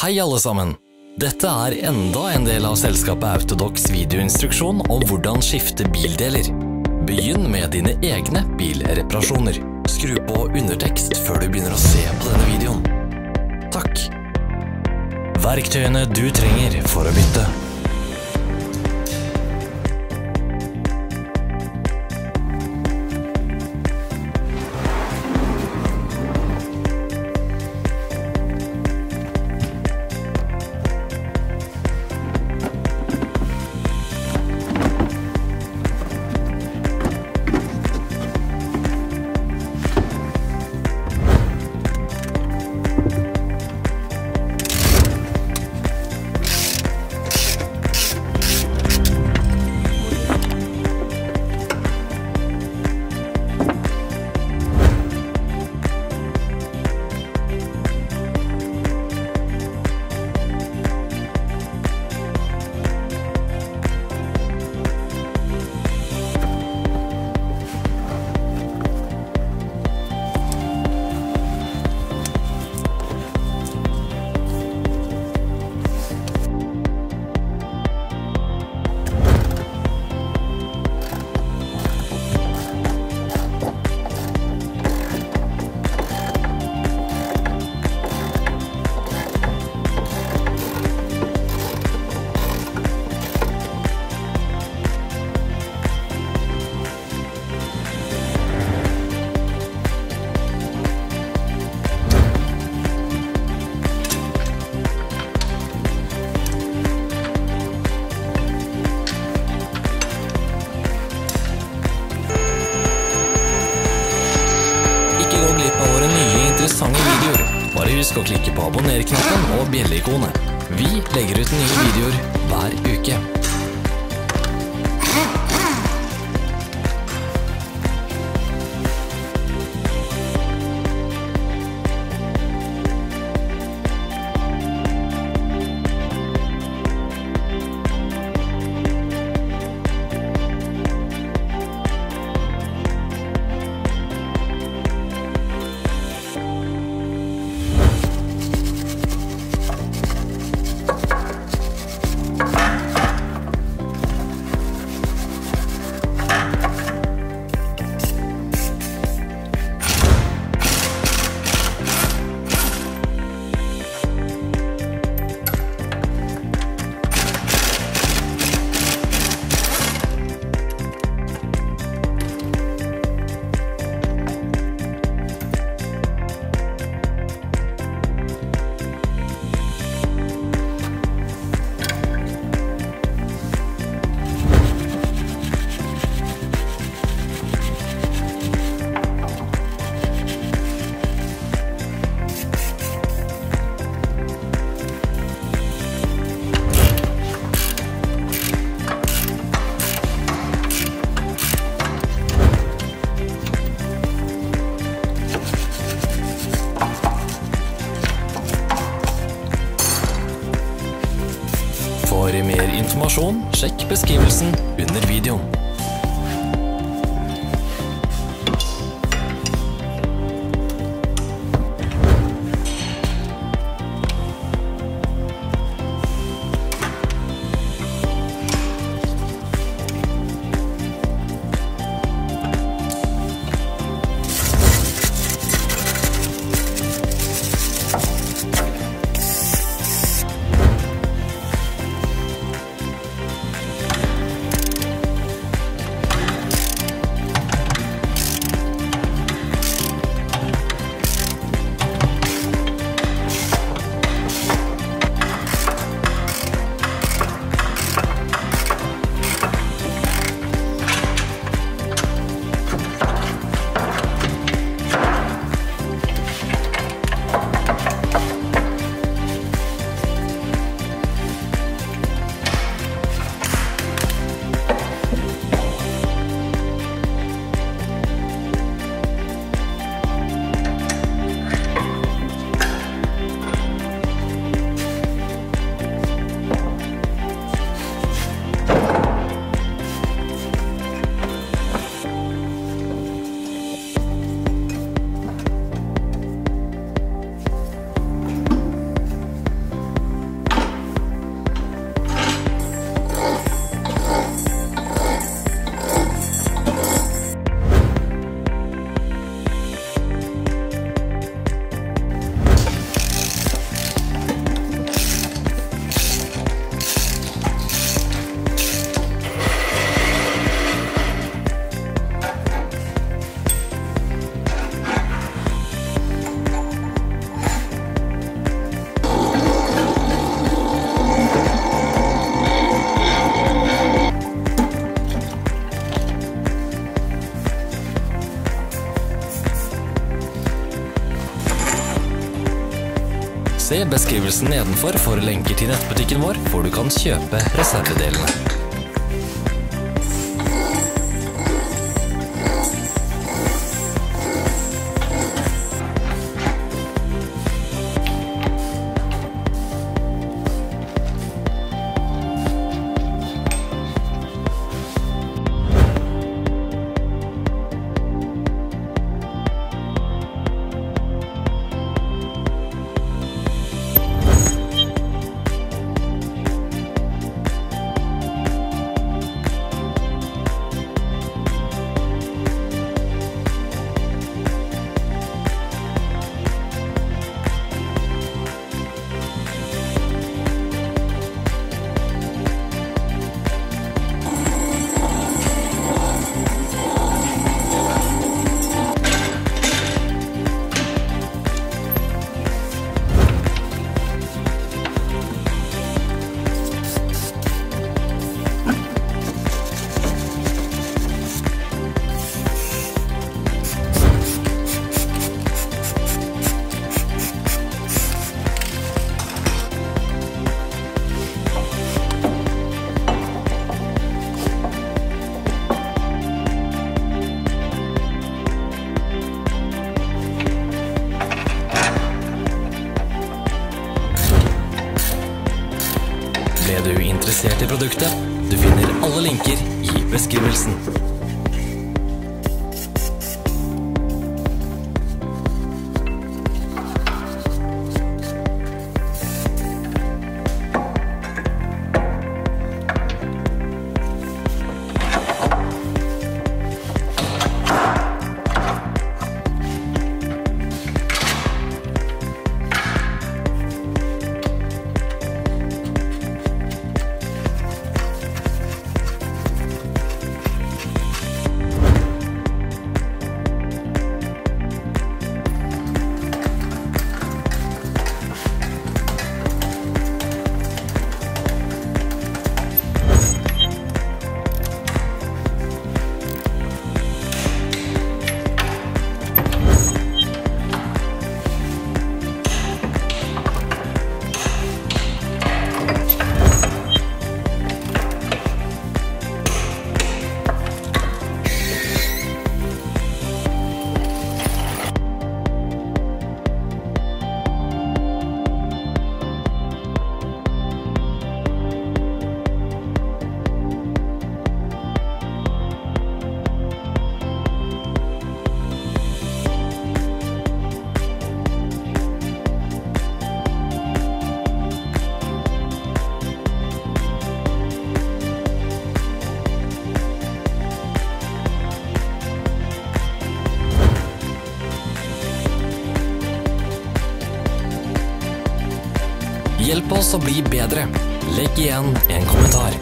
Hei alle sammen! Dette er enda en del av selskapet Autodocs videoinstruksjon om hvordan skifte bildeler. Begynn med dine egne bilreparasjoner. Skru på undertekst før du begynner å se på denne videoen. Takk! Verktøyene du trenger for å bytte. Interessante videoer. Bare husk å klikke på abonner-knappen og bjelle-ikonet. Vi legger ut nye videoer hver uke. For mer informasjon, sjekk beskrivelsen under videoen. Se beskrivelsen nedenfor for lenker til nettbutikken vår, hvor du kan kjøpe reservedelene. Ble du interessert i produktet? Du finner alle linker i beskrivelsen. Hjelp oss å bli bedre. Legg igjen en kommentar.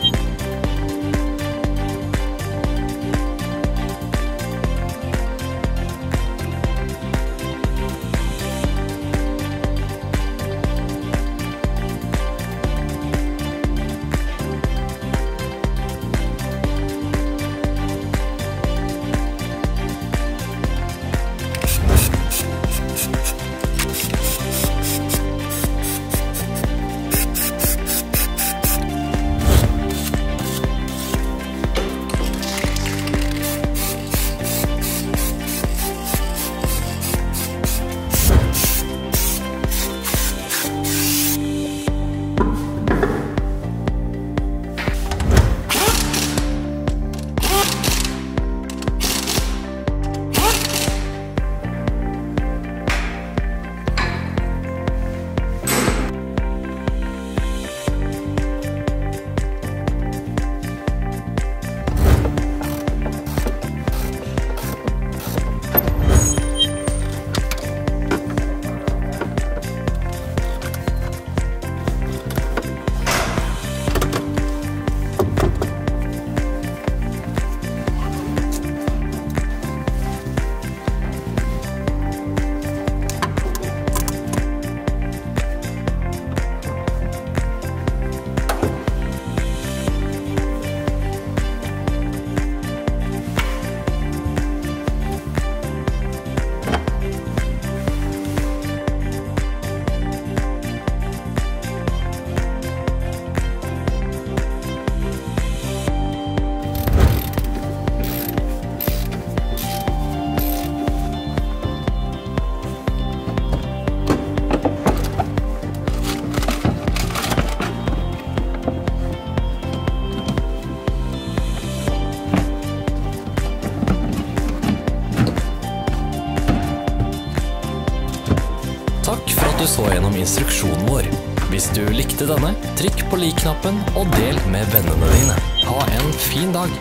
du så gjennom instruksjonen vår. Hvis du likte denne, trykk på like-knappen og del med vennene dine. Ha en fin dag!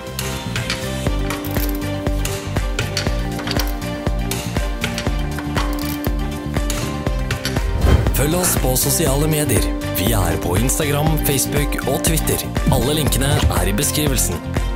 Følg oss på sosiale medier. Vi er på Instagram, Facebook og Twitter. Alle linkene er i beskrivelsen.